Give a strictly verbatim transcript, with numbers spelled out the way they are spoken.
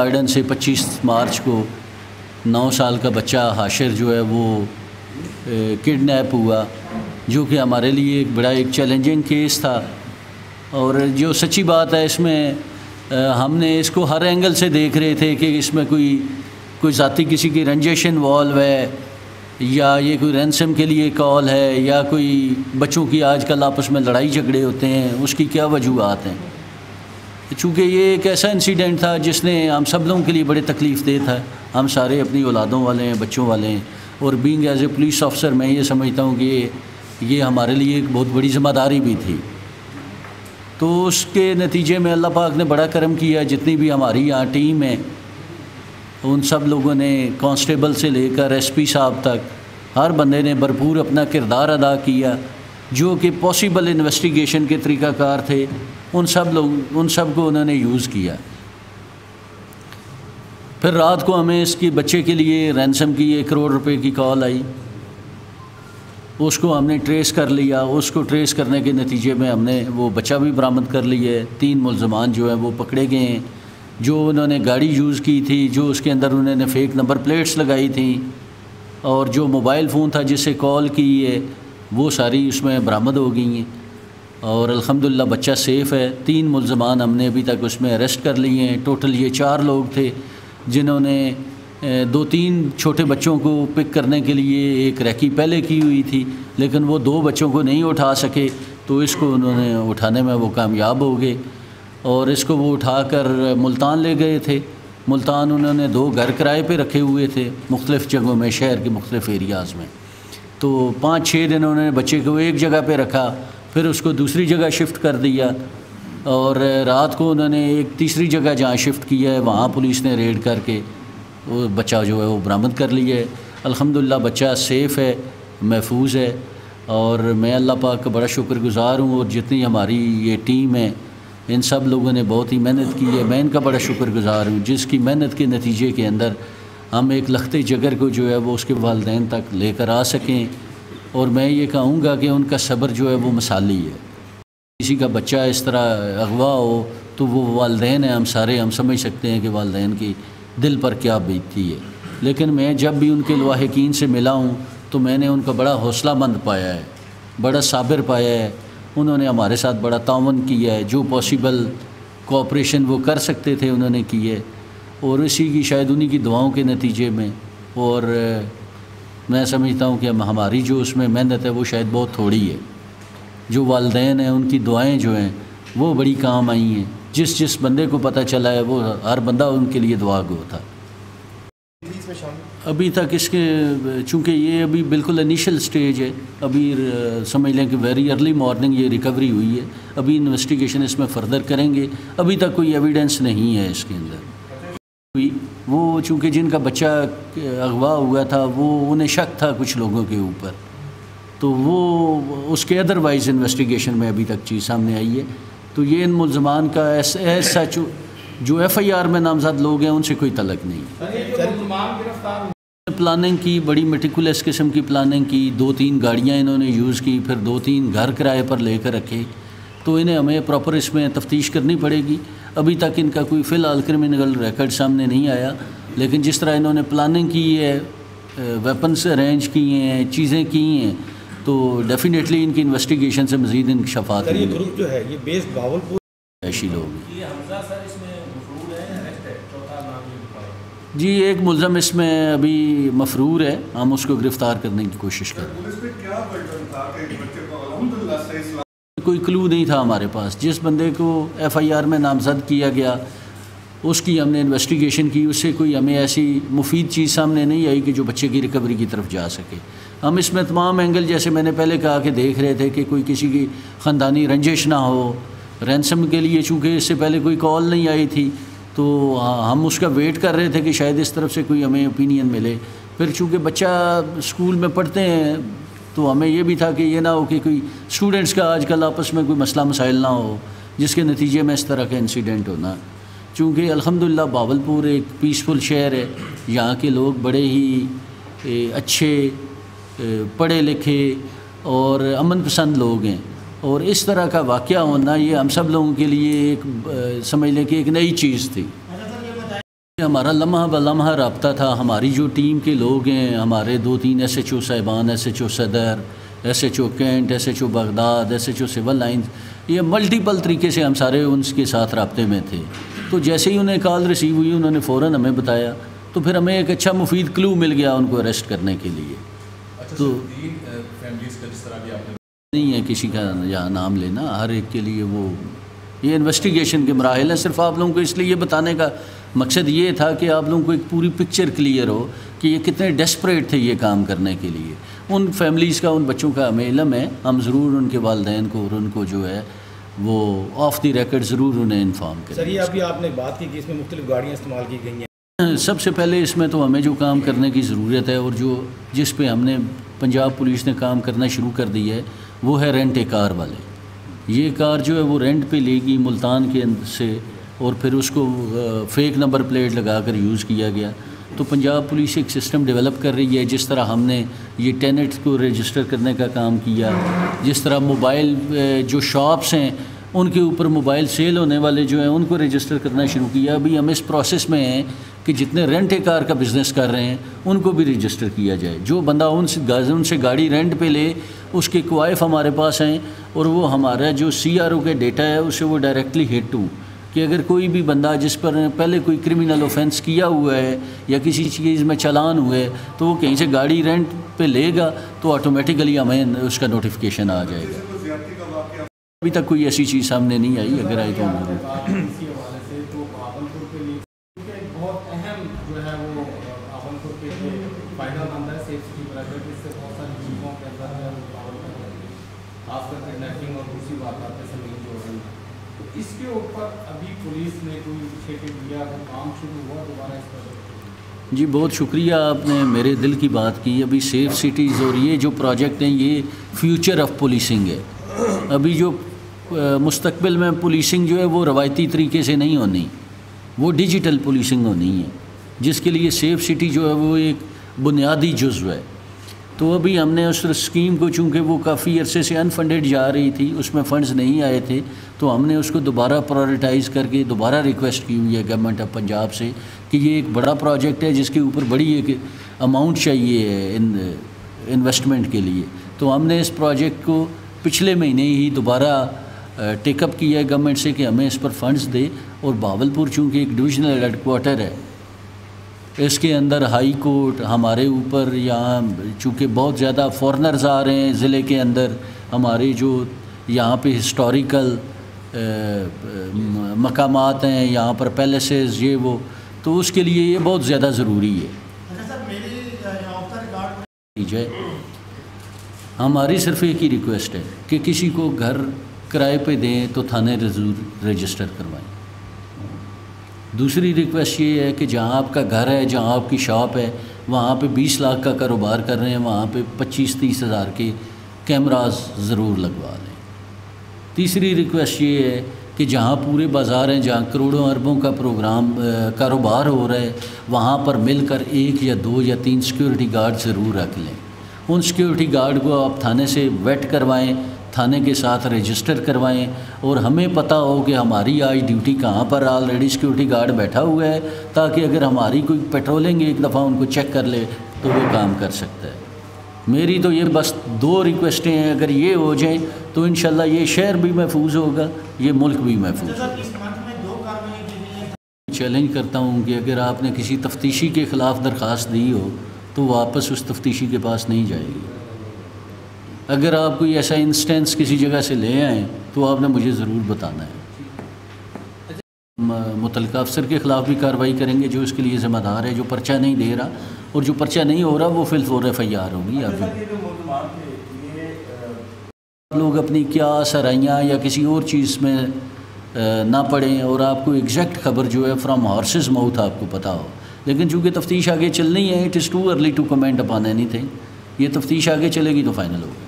Garden سے پچیس مارچ کو نو سال کا بچہ حاشر جو ہے وہ کڈنیپ ہوا، جو کہ ہمارے لیے ایک بڑا ایک چیلنجنگ کیس تھا۔ اور جو سچی بات ہے اس میں ہم نے اس کو ہر اینگل سے دیکھ رہے تھے کہ اس میں کوئی کوئی ذاتی کسی کی رنجش انوالو ہے، یا یہ کوئی رینسم کے لیے کال ہے، یا کوئی بچوں کی آج کل آپس میں لڑائی جھگڑے ہوتے ہیں، اس کی کیا وجوہات ہیں۔ چونکہ یہ ایک ایسا انسیڈنٹ تھا جس نے ہم سب لوگوں کے لیے بڑے تکلیف دہ تھا، ہم سارے اپنی اولادوں والے ہیں، بچوں والے ہیں، اور being as a police officer میں یہ سمجھتا ہوں کہ یہ ہمارے لیے ایک بہت بڑی ذمہ داری بھی تھی۔ تو اس کے نتیجے میں اللہ پاک نے بڑا کرم کیا، جتنی بھی ہماری یہاں ٹیم ہے ان سب لوگوں نے، کانسٹیبل سے لے کر ایس پی صاحب تک، ہر بندے نے بھرپور اپنا کردار ادا کیا، جو کہ پاسبل انویسٹیگیشن کے طریقہ کار تھے ان سب لوگ ان سب کو انہوں نے یوز کیا۔ پھر رات کو ہمیں اس کی بچے کے لیے رینسم کی ایک کروڑ روپے کی کال آئی، اس کو ہم نے ٹریس کر لیا۔ اس کو ٹریس کرنے کے نتیجے میں ہم نے وہ بچہ بھی برآمد کر لیا ہے، تین ملزمان جو ہیں وہ پکڑے گئے ہیں، جو انہوں نے گاڑی یوز کی تھی، جو اس کے اندر انہوں نے فیک نمبر پلیٹس لگائی تھیں، اور جو موبائل فون تھا جس سے کال کی ہے وہ ساری اس میں برآمد ہو گئی ہیں، اور الحمدللہ بچہ سیف ہے۔ تین ملزمان ہم نے ابھی تک اس میں اریسٹ کر لیے ہیں۔ ٹوٹل یہ چار لوگ تھے جنہوں نے دو تین چھوٹے بچوں کو پک کرنے کے لیے ایک ریکی پہلے کی ہوئی تھی، لیکن وہ دو بچوں کو نہیں اٹھا سکے، تو اس کو انہوں نے اٹھانے میں وہ کامیاب ہو گئے، اور اس کو وہ اٹھا کر ملتان لے گئے تھے۔ ملتان انہوں نے دو گھر کرائے پہ رکھے ہوئے تھے مختلف جگہوں میں، شہر کے مختلف ایریاز میں، تو پانچ چھ دن انہوں نے بچے کو ایک جگہ پہ رکھا، پھر اس کو دوسری جگہ شفٹ کر دیا، اور رات کو انہوں نے ایک تیسری جگہ جہاں شفٹ کیا ہے وہاں پولیس نے ریڈ کر کے وہ بچہ جو ہے وہ برآمد کر لیا ہے۔ الحمدللہ بچہ سیف ہے، محفوظ ہے، اور میں اللہ پاک کا بڑا شکر گزار ہوں، اور جتنی ہماری یہ ٹیم ہے ان سب لوگوں نے بہت ہی محنت کی ہے، میں ان کا بڑا شکر گزار ہوں، جس کی محنت کے نتیجے کے اندر ہم ایک لخت جگر کو جو ہے وہ اس کے والدین تک لے کر آ سکیں، اور میں یہ کہوں گا کہ ان کا صبر جو ہے وہ مثالی ہے۔ کسی کا بچہ اس طرح اغوا ہو تو وہ والدین ہیں، ہم سارے ہم سمجھ سکتے ہیں کہ والدین کی دل پر کیا بیتتی ہے، لیکن میں جب بھی ان کے لواحقین سے ملا ہوں تو میں نے ان کا بڑا حوصلہ مند پایا ہے، بڑا صابر پایا ہے، انہوں نے ہمارے ساتھ بڑا تعاون کیا ہے، جو پاسبل کوآپریشن وہ کر سکتے تھے انہوں نے کی ہے، اور اسی کی شاید انہی کی دعاؤں کے نتیجے میں، اور میں سمجھتا ہوں کہ ہماری جو اس میں محنت ہے وہ شاید بہت تھوڑی ہے، جو والدین ہیں ان کی دعائیں جو ہیں وہ بڑی کام آئی ہیں، جس جس بندے کو پتہ چلا ہے وہ ہر بندہ ان کے لیے دعا گو تھا۔ ابھی تک اس کے چونکہ یہ ابھی بالکل انیشل سٹیج ہے، ابھی سمجھ لیں کہ ویری ارلی مارننگ یہ ریکوری ہوئی ہے، ابھی انویسٹیگیشن اس میں فردر کریں گے، ابھی تک کوئی ایویڈنس نہیں ہے اس کے اندر۔ وہ چونکہ جن کا بچہ اغوا ہوا تھا وہ انہیں شک تھا کچھ لوگوں کے اوپر، تو وہ اس کے ادروائز انویسٹیگیشن میں ابھی تک چیز سامنے آئی ہے، تو یہ ان ملزمان کا ایسا جو ایف آئی آر میں نامزد لوگ ہیں ان سے کوئی تعلق نہیں۔ پلاننگ کی، بڑی میٹیکولس قسم کی پلاننگ کی، دو تین گاڑیاں انہوں نے یوز کی، پھر دو تین گھر کرائے پر لے کر رکھے، تو انہیں ہمیں پراپر اس میں تفتیش کرنی پڑے گی۔ ابھی تک ان کا کوئی فی الحال کرمنل ریکارڈ سامنے نہیں آیا، لیکن جس طرح انہوں نے پلاننگ کی ہے، ویپنس ارینج کیے ہیں، چیزیں کی ہیں، تو ڈیفینیٹلی ان کی انویسٹیگیشن سے مزید انکشافات ہیں۔ یہ گروپ جو ہے یہ بیس بھاولپور ایشی لوگ جی، ایک ملزم اس میں ابھی مفرور ہے، ہم اس کو گرفتار کرنے کی کوشش کر رہے ہیں۔ کوئی کلو نہیں تھا ہمارے پاس، جس بندے کو ایف آئی آر میں نامزد کیا گیا اس کی ہم نے انویسٹیگیشن کی، اس سے کوئی ہمیں ایسی مفید چیز سامنے نہیں آئی کہ جو بچے کی ریکوری کی طرف جا سکے۔ ہم اس میں تمام اینگل جیسے میں نے پہلے کہا کہ دیکھ رہے تھے کہ کوئی کسی کی خاندانی رنجش نہ ہو، رینسم کے لیے چونکہ اس سے پہلے کوئی کال نہیں آئی تھی تو ہم اس کا ویٹ کر رہے تھے کہ شاید اس طرف سے کوئی ہمیں اوپینین ملے۔ پھر چونکہ بچہ اسکول میں پڑھتے ہیں تو ہمیں یہ بھی تھا کہ یہ نہ ہو کہ کوئی اسٹوڈنٹس کا آج کل آپس میں کوئی مسئلہ مسائل نہ ہو جس کے نتیجے میں اس طرح کا انسیڈنٹ ہونا۔ چونکہ الحمدللہ بھاولپور ایک پیسفل شہر ہے، یہاں کے لوگ بڑے ہی اچھے، پڑھے لکھے اور امن پسند لوگ ہیں، اور اس طرح کا واقعہ ہونا یہ ہم سب لوگوں کے لیے ایک سمجھ لیں کہ ایک نئی چیز تھی۔ ہمارا لمحہ بلمحہ رابطہ تھا. ہماری جو ٹیم کے لوگ ہیں، ہمارے دو تین ایس ایچ او صاحبان، S H O Saddar, S H O cantt, S H O Baghdad, S H O civil lines, یہ ملٹیپل طریقے سے ہم سارے ان کے ساتھ رابطے میں تھے. تو جیسے ہی انہیں کال ریسیو ہوئی انہوں نے فوراً ہمیں بتایا، تو پھر ہمیں ایک اچھا مفید کلو مل گیا ان کو اریسٹ کرنے کے لیے. تو نہیں ہے کسی کا یہاں نام لینا، ہر ایک کے لیے وہ یہ انویسٹیگیشن کے مراحل ہیں. صرف آپ لوگوں کو اس لیے یہ بتانے کا مقصد یہ تھا کہ آپ لوگوں کو ایک پوری پکچر کلیئر ہو کہ یہ کتنے ڈیسپریٹ تھے یہ کام کرنے کے لیے. ان فیملیز کا، ان بچوں کا ہمیں علم ہے، ہم ضرور ان کے والدین کو اور ان کو جو ہے وہ آف دی ریکارڈ ضرور انہیں انفارم کریں. سر یہ ابھی آپ نے بات کی کہ اس میں مختلف گاڑیاں استعمال کی گئی ہیں. سب سے پہلے اس میں تو ہمیں جو کام کرنے کی ضرورت ہے اور جو جس پہ ہم نے پنجاب پولیس نے کام کرنا شروع کر دی ہے وہ ہے رینٹ اے کار والے. یہ کار جو ہے وہ رینٹ پہ لے گی ملتان کے سے، اور پھر اس کو فیک نمبر پلیٹ لگا کر یوز کیا گیا. تو پنجاب پولیس ایک سسٹم ڈیولپ کر رہی ہے، جس طرح ہم نے یہ ٹیننٹس کو رجسٹر کرنے کا کام کیا، جس طرح موبائل جو شاپس ہیں ان کے اوپر موبائل سیل ہونے والے جو ہیں ان کو رجسٹر کرنا شروع کیا. ابھی ہم اس پروسیس میں ہیں کہ جتنے رینٹ اے کار کا بزنس کر رہے ہیں ان کو بھی رجسٹر کیا جائے. جو بندہ ان سے ان سے گاڑی رینٹ پہ لے اس کے کوائف ہمارے پاس ہیں، اور وہ ہمارا جو سی آر او کے ڈیٹا ہے اسے وہ ڈائریکٹلی ہٹ ہوں کہ اگر کوئی بھی بندہ جس پر پہلے کوئی کرمنل اوفینس کیا ہوا ہے یا کسی چیز میں چلان ہوئے تو وہ کہیں سے گاڑی رینٹ پہ لے گا تو آٹومیٹیکلی ہمیں اس کا نوٹیفیکیشن آ جائے گا. ابھی تک کوئی ایسی چیز سامنے نہیں آئی، اگر آئی تو اس کے اوپر ابھی پولیس نے کوئی انیشیٹو لیا، کام شروع ہوا دوبارہ اس پر؟ جی بہت شکریہ، آپ نے میرے دل کی بات کی. ابھی سیف سٹیز اور یہ جو پروجیکٹ ہیں یہ فیوچر آف پولیسنگ ہے. ابھی جو مستقبل میں پولیسنگ جو ہے وہ روایتی طریقے سے نہیں ہونی، وہ ڈیجیٹل پولیسنگ ہونی ہے، جس کے لیے سیف سٹی جو ہے وہ ایک بنیادی جزو ہے. تو ابھی ہم نے اس اسکیم کو، چونکہ وہ کافی عرصے سے انفنڈڈ جا رہی تھی، اس میں فنڈز نہیں آئے تھے، تو ہم نے اس کو دوبارہ پرائورٹائز کر کے دوبارہ ریکویسٹ کی ہوئی ہے گورنمنٹ آف پنجاب سے کہ یہ ایک بڑا پروجیکٹ ہے جس کے اوپر بڑی ایک اماؤنٹ چاہیے ہے انویسٹمنٹ کے لیے. تو ہم نے اس پروجیکٹ کو پچھلے مہینے ہی دوبارہ ٹیک اپ کیا ہے گورنمنٹ سے کہ ہمیں اس پر فنڈز دے. اور بہاولپور چونکہ ایک ڈویژنل ہیڈ کوارٹر ہے، اس کے اندر ہائی کورٹ ہمارے اوپر، یہاں چونکہ بہت زیادہ فورنرز آ رہے ہیں ضلع کے اندر، ہمارے جو یہاں پہ ہسٹوریکل مقامات ہیں، یہاں پر پیلیسز یہ وہ، تو اس کے لیے یہ بہت زیادہ ضروری ہے. ہماری صرف ایک ہی ریکویسٹ ہے کہ کسی کو گھر کرائے پہ دیں تو تھانے ضرور رجسٹر کروائیں. دوسری ریکویسٹ یہ ہے کہ جہاں آپ کا گھر ہے، جہاں آپ کی شاپ ہے، وہاں پہ بیس لاکھ کا کاروبار کر رہے ہیں، وہاں پہ پچیس تیس ہزار کے کیمراز ضرور لگوا لیں. تیسری ریکویسٹ یہ ہے کہ جہاں پورے بازار ہیں، جہاں کروڑوں اربوں کا پروگرام کاروبار ہو رہا ہے، وہاں پر مل کر ایک یا دو یا تین سیکیورٹی گارڈ ضرور رکھ لیں. ان سیکیورٹی گارڈ کو آپ تھانے سے ویٹ کروائیں، تھانے کے ساتھ رجسٹر کروائیں، اور ہمیں پتہ ہو کہ ہماری آج ڈیوٹی کہاں پر آلریڈی سیکیورٹی گارڈ بیٹھا ہوا ہے، تاکہ اگر ہماری کوئی پیٹرولنگ ایک دفعہ ان کو چیک کر لے تو وہ کام کر سکتا ہے. میری تو یہ بس دو ریکویسٹیں ہیں، اگر یہ ہو جائیں تو انشاءاللہ یہ شہر بھی محفوظ ہوگا، یہ ملک بھی محفوظ ہوگا. چیلنج کرتا ہوں کہ اگر آپ نے کسی تفتیشی کے خلاف درخواست دی ہو تو واپس اس تفتیشی کے پاس نہیں جائے گی. اگر آپ کوئی ایسا انسٹنس کسی جگہ سے لے آئیں تو آپ نے مجھے ضرور بتانا ہے. متعلقہ افسر کے خلاف بھی کارروائی کریں گے جو اس کے لیے ذمہ دار ہے، جو پرچہ نہیں دے رہا، اور جو پرچہ نہیں ہو رہا وہ فی الفور ایف آئی آر ہوگی. آپ لوگ اپنی کیا سرائیاں یا کسی اور چیز میں نہ پڑیں اور آپ کو ایگزیکٹ خبر جو ہے فرام ہارسز ماؤتھ آپ کو پتہ ہو. لیکن چونکہ تفتیش آگے چلنی ہے، it is too early to comment upon anything. یہ تفتیش آگے چلے گی تو فائنل ہوگا.